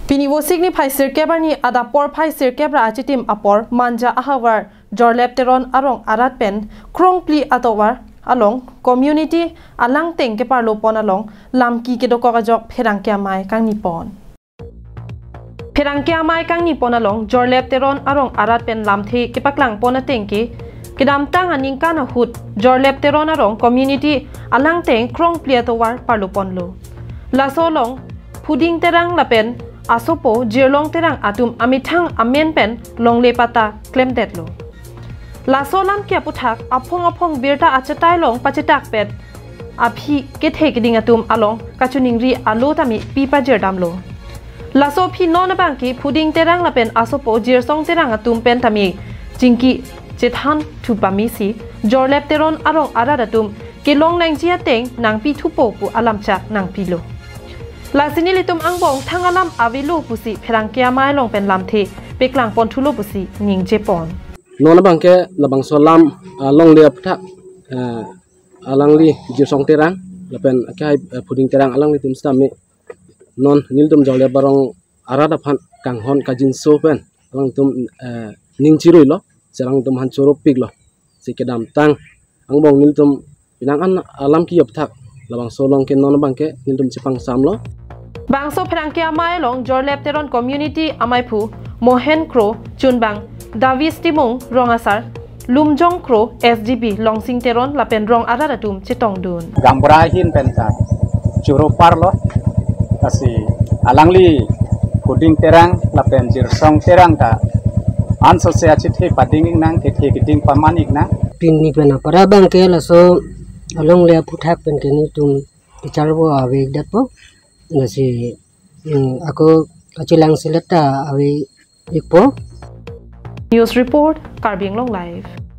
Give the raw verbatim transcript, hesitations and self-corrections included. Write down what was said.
Pini wosik ni phaisir kebar ni adapor phaisir kebra achitim apor manja ahawar jorlepteron arong arat pen krongpli atowar along community alang teng ke parlo pon along lamki ke doko kajok pherangkya mai kang nipon pherangkya mai kang nipon along jorlepteron arong arat pen lamthi ke paklang pon ateng ke kedam tang aning kana hut jorlepteron arong community alang teng krongpli atowar parlo pon lo lasolong puding terang lapen asopo jirlong terang atum amithang amen pen longle pata claim det lo lasolam kia puthak aphong aphong birta achatai long pachetak pet aphi ke thekiding atum along kachuningri alo tami pipa jerdam lo laso phi non bangki puding terang lapen asopo jirsong terang atum pen tami jingki chethan thupami si jorlep teron arong aradatum ke long nang jia teng nang pi thupo pu alamchak nang pi lo lasini litum angbong thangalam avilu pusi pherangkia mai long pen lamthe peklang pon thulo pusi ning jepon nona bangke labang solam long liap thak alang li jirsong terang lapen kai puding terang alang li tum stami non nil tum jole barong arada phan kang hon kajin so pen alang tum ning chirui lo serang tum han choro pik lo sikedam tang angbong nil tum pinang an alam ki yop thak labang solong ke nona bangke nil tum chipang sam lo bangso pherangkia mai long jorlep teron community amai phu mohen kro chunbang Davis Timong Rongasar Lumjong Kro S D B Longsing Teron lapen rong aradatum chitong dun Gambrahin penta churo parlo asi alangli puding terang lapen jirsong terang ta ansel se achithe pading nang ke the kiting pamanik na pin ni pena para bang ke laso along le puthak pen ke ni tum charbo ave datpo nasi ako achilang silata ave ipo News Report, Karbi Anglong Live.